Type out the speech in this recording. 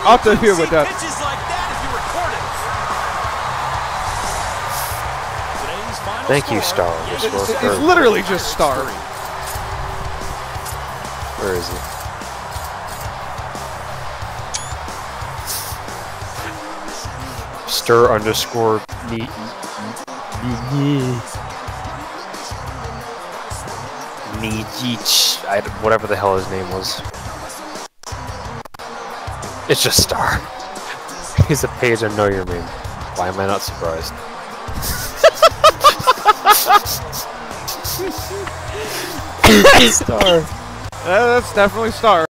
I'll tell you with that. Thank you, Star. It's literally just Star. Where is he? Stir underscore me. Whatever the hell his name was. It's just Star. He's a page I know your name. Why am I not surprised? Star. That's definitely Star.